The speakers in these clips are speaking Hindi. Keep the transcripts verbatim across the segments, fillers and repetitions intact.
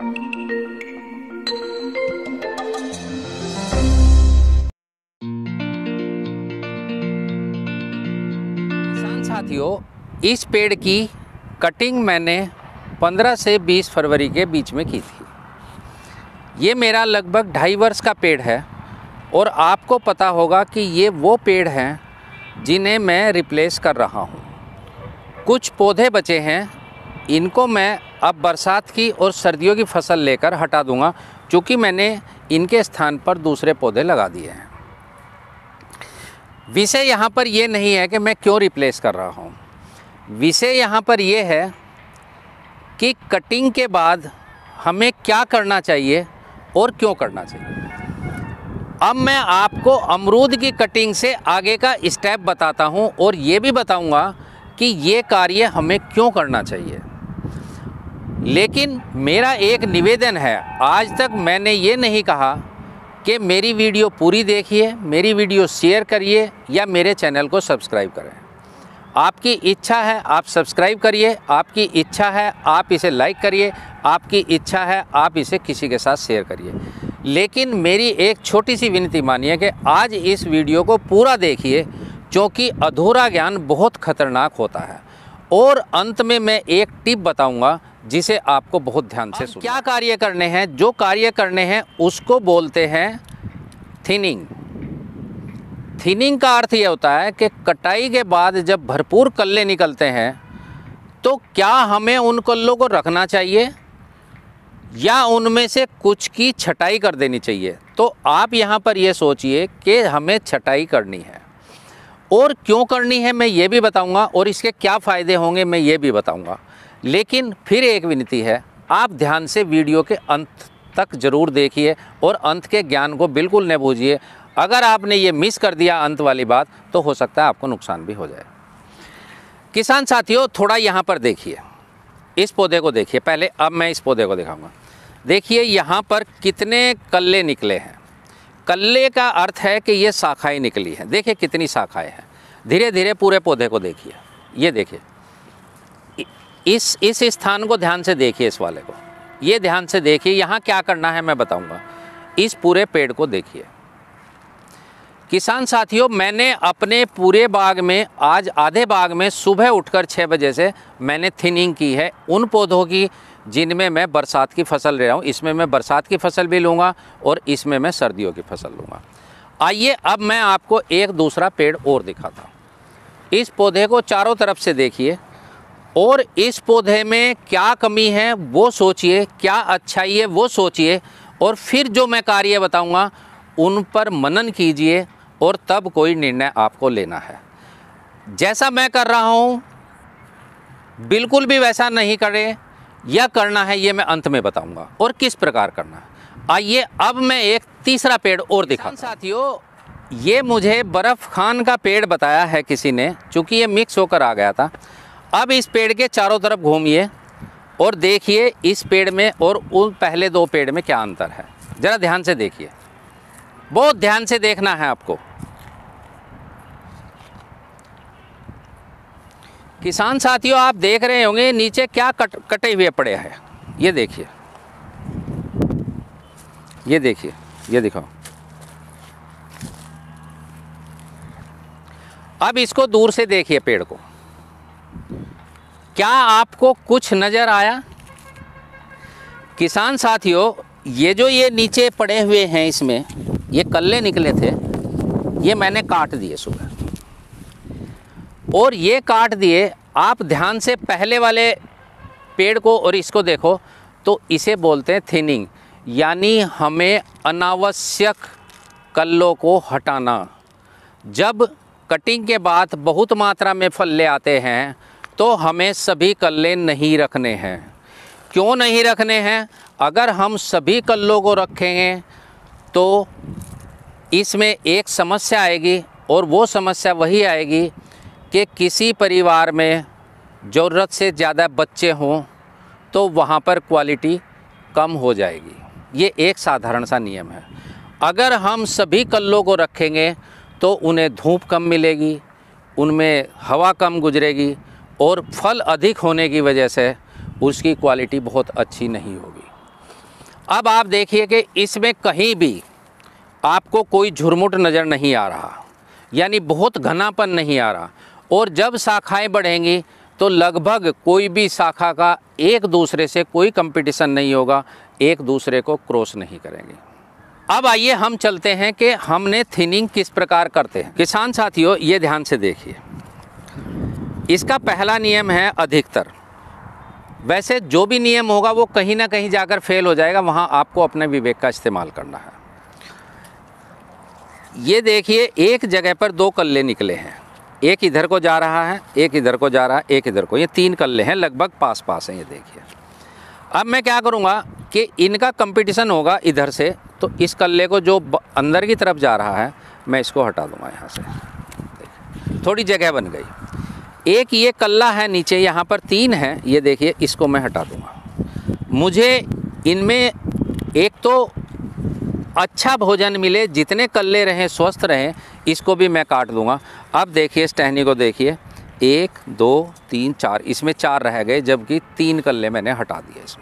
किसान साथियों, इस पेड़ की कटिंग मैंने पंद्रह से बीस फरवरी के बीच में की थी। ये मेरा लगभग ढाई वर्ष का पेड़ है और आपको पता होगा कि ये वो पेड़ हैं जिन्हें मैं रिप्लेस कर रहा हूँ। कुछ पौधे बचे हैं, इनको मैं अब बरसात की और सर्दियों की फसल लेकर हटा दूंगा, क्योंकि मैंने इनके स्थान पर दूसरे पौधे लगा दिए हैं। विषय यहाँ पर ये नहीं है कि मैं क्यों रिप्लेस कर रहा हूँ। विषय यहाँ पर ये है कि कटिंग के बाद हमें क्या करना चाहिए और क्यों करना चाहिए। अब मैं आपको अमरूद की कटिंग से आगे का स्टेप बताता हूँ और ये भी बताऊँगा कि ये कार्य हमें क्यों करना चाहिए। लेकिन मेरा एक निवेदन है, आज तक मैंने ये नहीं कहा कि मेरी वीडियो पूरी देखिए, मेरी वीडियो शेयर करिए या मेरे चैनल को सब्सक्राइब करें। आपकी इच्छा है आप सब्सक्राइब करिए, आपकी इच्छा है आप इसे लाइक करिए, आपकी इच्छा है आप इसे किसी के साथ शेयर करिए। लेकिन मेरी एक छोटी सी विनती मानिए कि आज इस वीडियो को पूरा देखिए, क्योंकि अधूरा ज्ञान बहुत खतरनाक होता है। और अंत में मैं एक टिप बताऊंगा जिसे आपको बहुत ध्यान से सुनना। क्या कार्य करने हैं, जो कार्य करने हैं उसको बोलते हैं थिनिंग। थिनिंग का अर्थ ये होता है कि कटाई के बाद जब भरपूर कल्ले निकलते हैं तो क्या हमें उन कल्लों को रखना चाहिए या उनमें से कुछ की छटाई कर देनी चाहिए। तो आप यहाँ पर ये सोचिए कि हमें छटाई करनी है, और क्यों करनी है मैं ये भी बताऊंगा, और इसके क्या फ़ायदे होंगे मैं ये भी बताऊंगा। लेकिन फिर एक विनती है, आप ध्यान से वीडियो के अंत तक ज़रूर देखिए और अंत के ज्ञान को बिल्कुल न भूलिए। अगर आपने ये मिस कर दिया अंत वाली बात तो हो सकता है आपको नुकसान भी हो जाए। किसान साथियों, थोड़ा यहाँ पर देखिए, इस पौधे को देखिए पहले, अब मैं इस पौधे को दिखाऊंगा। देखिए यहाँ पर कितने कल्ले निकले हैं। कल्ले का अर्थ है कि ये शाखाएं निकली हैं। देखिए कितनी शाखाएं हैं। धीरे धीरे पूरे पौधे को देखिए, ये देखिए, इस इस स्थान को ध्यान से देखिए, इस वाले को ये ध्यान से देखिए। यहाँ क्या करना है मैं बताऊँगा। इस पूरे पेड़ को देखिए। किसान साथियों, मैंने अपने पूरे बाग में आज आधे बाग में सुबह उठकर छः बजे से मैंने थिनिंग की है उन पौधों की जिनमें मैं बरसात की फसल ले रहा हूँ। इसमें मैं बरसात की फसल भी लूँगा और इसमें मैं सर्दियों की फसल लूँगा। आइए अब मैं आपको एक दूसरा पेड़ और दिखाता हूँ। इस पौधे को चारों तरफ से देखिए और इस पौधे में क्या कमी है वो सोचिए, क्या अच्छाई है वो सोचिए, और फिर जो मैं कार्य बताऊँगा उन पर मनन कीजिए और तब कोई निर्णय आपको लेना है। जैसा मैं कर रहा हूँ बिल्कुल भी वैसा नहीं करें, या करना है ये मैं अंत में बताऊंगा और किस प्रकार करना है। आइए अब मैं एक तीसरा पेड़ और दिखाता हूं। साथियों, ये मुझे बर्फ़ खान का पेड़ बताया है किसी ने, चूँकि ये मिक्स होकर आ गया था। अब इस पेड़ के चारों तरफ घूमिए और देखिए इस पेड़ में और उन पहले दो पेड़ में क्या अंतर है। ज़रा ध्यान से देखिए, बहुत ध्यान से देखना है आपको। किसान साथियों, आप देख रहे होंगे नीचे क्या कट कटे हुए पड़े हैं। ये देखिए, ये देखिए, ये दिखाओ। अब इसको दूर से देखिए पेड़ को, क्या आपको कुछ नज़र आया? किसान साथियों, ये जो ये नीचे पड़े हुए हैं इसमें ये कल्ले निकले थे, ये मैंने काट दिए सुबह, और ये काट दिए। आप ध्यान से पहले वाले पेड़ को और इसको देखो तो इसे बोलते हैं थिनिंग, यानी हमें अनावश्यक कल्लों को हटाना। जब कटिंग के बाद बहुत मात्रा में फल्ले आते हैं तो हमें सभी कल्ले नहीं रखने हैं। क्यों नहीं रखने हैं? अगर हम सभी कल्लों को रखेंगे तो इसमें एक समस्या आएगी, और वो समस्या वही आएगी कि किसी परिवार में ज़रूरत से ज़्यादा बच्चे हों तो वहाँ पर क्वालिटी कम हो जाएगी। ये एक साधारण सा नियम है। अगर हम सभी कल्लों को रखेंगे तो उन्हें धूप कम मिलेगी, उनमें हवा कम गुजरेगी, और फल अधिक होने की वजह से उसकी क्वालिटी बहुत अच्छी नहीं होगी। अब आप देखिए कि इसमें कहीं भी आपको कोई झुरमुट नज़र नहीं आ रहा, यानी बहुत घनापन नहीं आ रहा। और जब शाखाएं बढ़ेंगी तो लगभग कोई भी शाखा का एक दूसरे से कोई कंपटीशन नहीं होगा, एक दूसरे को क्रॉस नहीं करेंगे। अब आइए हम चलते हैं कि हमने थिनिंग किस प्रकार करते हैं। किसान साथियों, ये ध्यान से देखिए, इसका पहला नियम है अधिकतर। वैसे जो भी नियम होगा वो कहीं ना कहीं जाकर फेल हो जाएगा, वहाँ आपको अपने विवेक का इस्तेमाल करना है। ये देखिए, एक जगह पर दो कल्ले निकले हैं, एक इधर को जा रहा है, एक इधर को जा रहा है, एक इधर को, ये तीन कल्ले हैं, लगभग पास पास हैं। ये देखिए, अब मैं क्या करूँगा कि इनका कंपटीशन होगा इधर से, तो इस कल्ले को जो अंदर की तरफ जा रहा है मैं इसको हटा दूँगा यहाँ से। देखिए, थोड़ी जगह बन गई। एक ये कल्ला है नीचे, यहाँ पर तीन है, ये देखिए, इसको मैं हटा दूँगा। मुझे इनमें एक तो अच्छा भोजन मिले, जितने कल्ले रहें स्वस्थ रहें, इसको भी मैं काट दूंगा। अब देखिए इस टहनी को देखिए, एक दो तीन चार, इसमें चार रह गए, जबकि तीन कल्ले मैंने हटा दिए इसमें।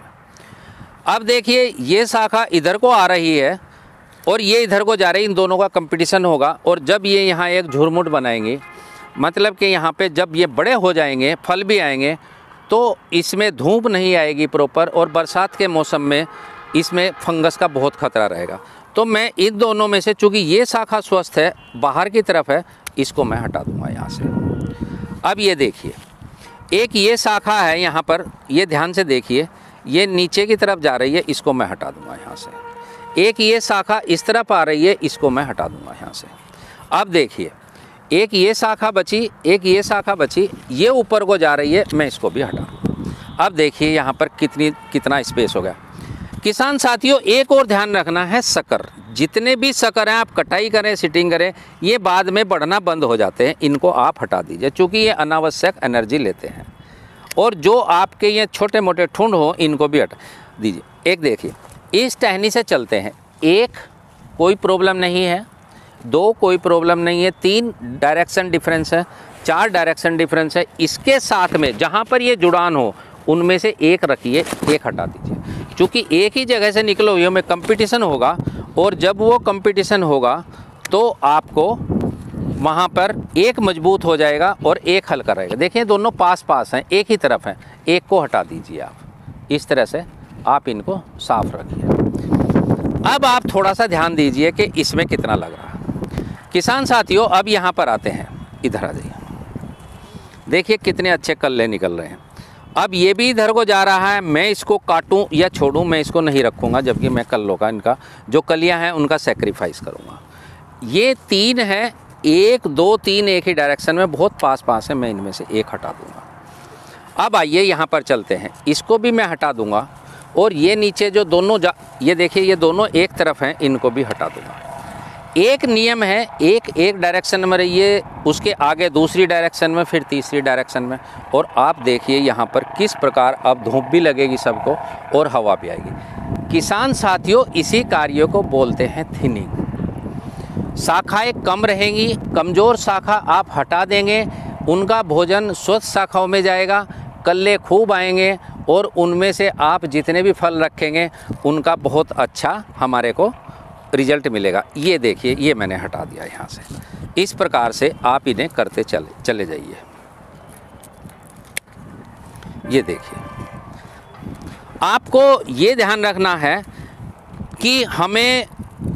अब देखिए ये शाखा इधर को आ रही है और ये इधर को जा रही है, इन दोनों का कंपटीशन होगा। और जब ये यहाँ एक झुरमुट बनाएंगे, मतलब कि यहाँ पे जब ये बड़े हो जाएंगे, फल भी आएंगे, तो इसमें धूप नहीं आएगी प्रॉपर, और बरसात के मौसम में इसमें फंगस का बहुत खतरा रहेगा। तो मैं इन दोनों में से, चूँकि ये शाखा स्वस्थ है, बाहर की तरफ है, इसको मैं हटा दूंगा यहाँ से। अब ये देखिए, एक ये शाखा है यहाँ पर, ये ध्यान से देखिए, ये नीचे की तरफ जा रही है, इसको मैं हटा दूंगा यहाँ से। एक ये शाखा इस तरफ आ रही है, इसको मैं हटा दूंगा यहाँ से। अब देखिए, एक ये शाखा बची, एक ये शाखा बची, ये ऊपर को जा रही है, मैं इसको भी हटा दूँगा। अब देखिए यहाँ पर कितनी कितना स्पेस हो गया। किसान साथियों, एक और ध्यान रखना है, शक्कर, जितने भी शक्कर हैं आप कटाई करें, सिटिंग करें, ये बाद में बढ़ना बंद हो जाते हैं, इनको आप हटा दीजिए, क्योंकि ये अनावश्यक एनर्जी लेते हैं। और जो आपके ये छोटे मोटे ठुंड हो, इनको भी हटा दीजिए। एक देखिए, इस टहनी से चलते हैं, एक कोई प्रॉब्लम नहीं है, दो कोई प्रॉब्लम नहीं है, तीन डायरेक्शन डिफरेंस है, चार डायरेक्शन डिफरेंस है। इसके साथ में जहाँ पर ये जुड़ान हो, उनमें से एक रखिए, एक हटा दीजिए, क्योंकि एक ही जगह से निकले हुए में कंपटीशन होगा, और जब वो कंपटीशन होगा तो आपको वहाँ पर एक मजबूत हो जाएगा और एक हल्का रहेगा। देखिए दोनों पास पास हैं, एक ही तरफ हैं, एक को हटा दीजिए आप। इस तरह से आप इनको साफ रखिए। अब आप थोड़ा सा ध्यान दीजिए कि इसमें कितना लग रहा है। किसान साथियों, अब यहाँ पर आते हैं, इधर आ जाइए, देखिए कितने अच्छे कल्ले निकल रहे हैं। अब ये भी इधर को जा रहा है, मैं इसको काटूं या छोड़ूं, मैं इसको नहीं रखूंगा, जबकि मैं कल्लों का, इनका जो कलियां हैं उनका सेक्रीफाइस करूंगा। ये तीन है, एक दो तीन एक ही डायरेक्शन में, बहुत पास पास है, मैं इनमें से एक हटा दूंगा। अब आइए यहाँ पर चलते हैं, इसको भी मैं हटा दूंगा, और ये नीचे जो दोनों जा, ये देखिए ये दोनों एक तरफ हैं, इनको भी हटा दूंगा। एक नियम है, एक एक डायरेक्शन में रहिए, उसके आगे दूसरी डायरेक्शन में, फिर तीसरी डायरेक्शन में। और आप देखिए यहाँ पर किस प्रकार अब धूप भी लगेगी सबको और हवा भी आएगी। किसान साथियों, इसी कार्य को बोलते हैं थिनिंग। शाखाएं कम रहेंगी, कमज़ोर शाखा आप हटा देंगे, उनका भोजन स्वस्थ शाखाओं में जाएगा, कल्ले खूब आएंगे, और उनमें से आप जितने भी फल रखेंगे उनका बहुत अच्छा हमारे को रिजल्ट मिलेगा। ये देखिए, ये मैंने हटा दिया यहाँ से। इस प्रकार से आप इन्हें करते चले चले जाइए। ये देखिए, आपको ये ध्यान रखना है कि हमें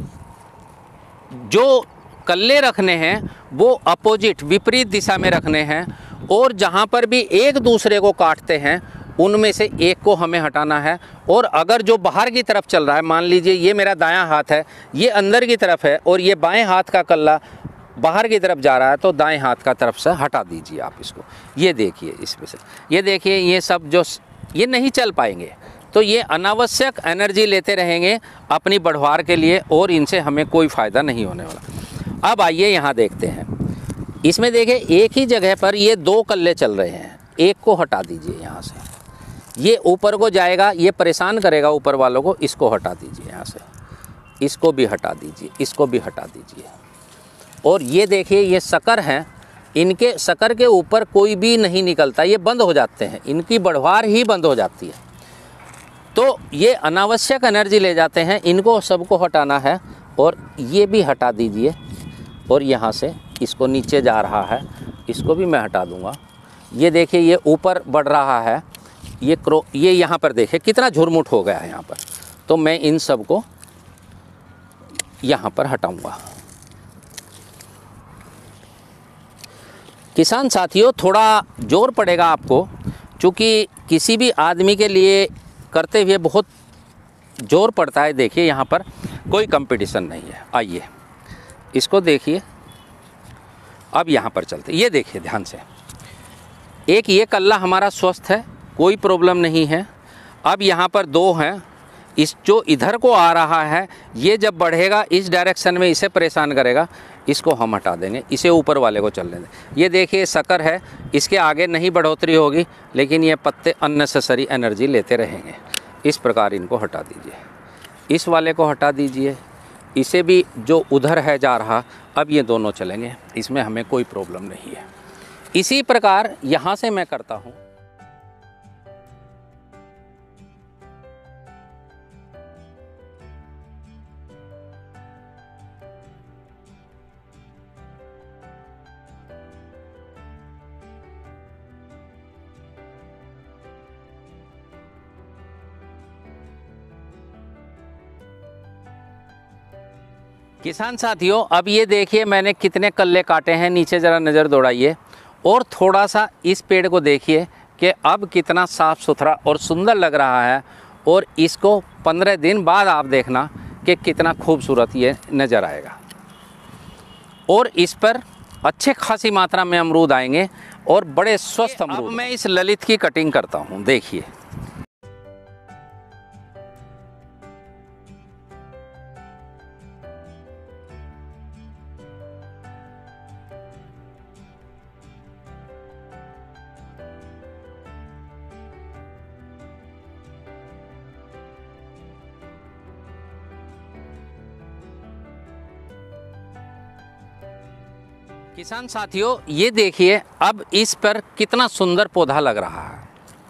जो कल्ले रखने हैं वो अपोजिट, विपरीत दिशा में रखने हैं, और जहाँ पर भी एक दूसरे को काटते हैं उनमें से एक को हमें हटाना है। और अगर जो बाहर की तरफ चल रहा है, मान लीजिए ये मेरा दायां हाथ है, ये अंदर की तरफ है, और ये बाएं हाथ का कल्ला बाहर की तरफ जा रहा है, तो दाएं हाथ का तरफ से हटा दीजिए आप इसको। ये देखिए, इसमें से ये देखिए, ये सब जो ये नहीं चल पाएंगे, तो ये अनावश्यक एनर्जी लेते रहेंगे अपनी बढ़वार के लिए, और इनसे हमें कोई फ़ायदा नहीं होने वाला। अब आइए यहाँ देखते हैं, इसमें देखिए एक ही जगह पर ये दो कल्ले चल रहे हैं, एक को हटा दीजिए यहाँ से। ये ऊपर को जाएगा, ये परेशान करेगा ऊपर वालों को, इसको हटा दीजिए यहाँ से, इसको भी हटा दीजिए, इसको भी हटा दीजिए। और ये देखिए, ये शक्कर हैं, इनके शक्कर के ऊपर कोई भी नहीं निकलता, ये बंद हो जाते हैं, इनकी बढ़वार ही बंद हो जाती है। तो ये अनावश्यक एनर्जी ले जाते हैं, इनको सबको हटाना है। और ये भी हटा दीजिए। और यहाँ से इसको नीचे जा रहा है, इसको भी मैं हटा दूँगा। ये देखिए ये ऊपर बढ़ रहा है, ये क्रो ये यहाँ पर देखिए कितना झुरमुट हो गया है यहाँ पर। तो मैं इन सब को यहाँ पर हटाऊँगा। किसान साथियों, थोड़ा जोर पड़ेगा आपको, क्योंकि किसी भी आदमी के लिए करते हुए बहुत जोर पड़ता है। देखिए यहाँ पर कोई कंपटीशन नहीं है। आइए इसको देखिए। अब यहाँ पर चलते, ये देखिए ध्यान से। एक ये कल्ला हमारा स्वस्थ है, कोई प्रॉब्लम नहीं है। अब यहाँ पर दो हैं, इस जो इधर को आ रहा है ये जब बढ़ेगा इस डायरेक्शन में, इसे परेशान करेगा, इसको हम हटा देंगे, इसे ऊपर वाले को चलने दें। ये देखिए शक्कर है, इसके आगे नहीं बढ़ोतरी होगी, लेकिन ये पत्ते अननेसेसरी एनर्जी लेते रहेंगे। इस प्रकार इनको हटा दीजिए। इस वाले को हटा दीजिए, इसे भी जो उधर है जा रहा, अब ये दोनों चलेंगे, इसमें हमें कोई प्रॉब्लम नहीं है। इसी प्रकार यहाँ से मैं करता हूँ। किसान साथियों, अब ये देखिए मैंने कितने कल्ले काटे हैं, नीचे ज़रा नज़र दौड़ाइए और थोड़ा सा इस पेड़ को देखिए कि अब कितना साफ़ सुथरा और सुंदर लग रहा है। और इसको पंद्रह दिन बाद आप देखना कि कितना खूबसूरत ये नज़र आएगा। और इस पर अच्छे खासी मात्रा में अमरूद आएंगे और बड़े स्वस्थ अमरूद। अब मैं इस ललित की कटिंग करता हूँ, देखिए। किसान साथियों, ये देखिए अब इस पर कितना सुंदर पौधा लग रहा है।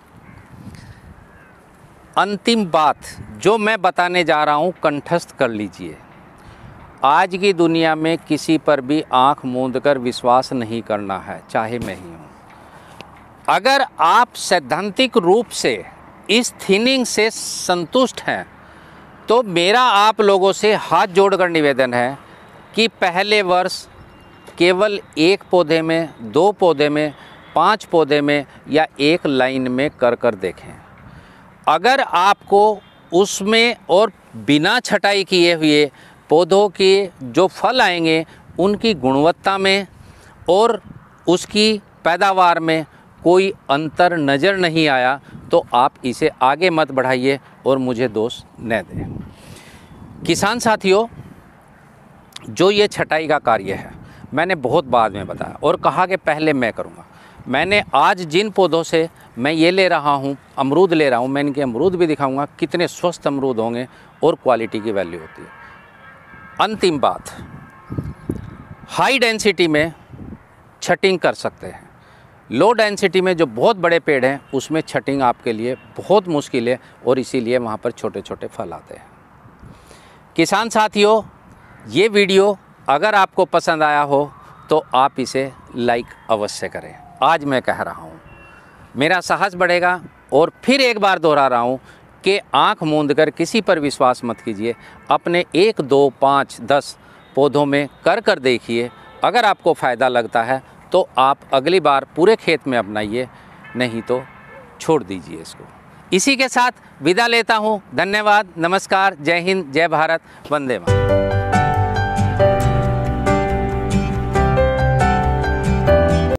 अंतिम बात जो मैं बताने जा रहा हूँ, कंठस्थ कर लीजिए। आज की दुनिया में किसी पर भी आंख मूंदकर विश्वास नहीं करना है, चाहे मैं ही हूँ। अगर आप सैद्धांतिक रूप से इस थिनिंग से संतुष्ट हैं, तो मेरा आप लोगों से हाथ जोड़कर निवेदन है कि पहले वर्ष केवल एक पौधे में, दो पौधे में, पांच पौधे में या एक लाइन में कर कर देखें। अगर आपको उसमें और बिना छटाई किए हुए पौधों के जो फल आएंगे उनकी गुणवत्ता में और उसकी पैदावार में कोई अंतर नज़र नहीं आया, तो आप इसे आगे मत बढ़ाइए और मुझे दोष न दें। किसान साथियों, जो ये छटाई का कार्य है मैंने बहुत बाद में बताया और कहा कि पहले मैं करूँगा। मैंने आज जिन पौधों से मैं ये ले रहा हूँ, अमरूद ले रहा हूँ, मैं इनके अमरूद भी दिखाऊंगा कितने स्वस्थ अमरूद होंगे और क्वालिटी की वैल्यू होती है। अंतिम बात, हाई डेंसिटी में छटिंग कर सकते हैं। लो डेंसिटी में जो बहुत बड़े पेड़ हैं उसमें छटिंग आपके लिए बहुत मुश्किल है और इसीलिए वहाँ पर छोटे छोटे फल आते हैं। किसान साथियों, ये वीडियो अगर आपको पसंद आया हो तो आप इसे लाइक अवश्य करें। आज मैं कह रहा हूँ, मेरा साहस बढ़ेगा। और फिर एक बार दोहरा रहा हूँ कि आँख मूंद कर किसी पर विश्वास मत कीजिए। अपने एक, दो, पाँच, दस पौधों में कर कर देखिए। अगर आपको फ़ायदा लगता है तो आप अगली बार पूरे खेत में अपनाइए, नहीं तो छोड़ दीजिए इसको। इसी के साथ विदा लेता हूँ। धन्यवाद, नमस्कार, जय हिंद, जय भारत, वंदे मातरम।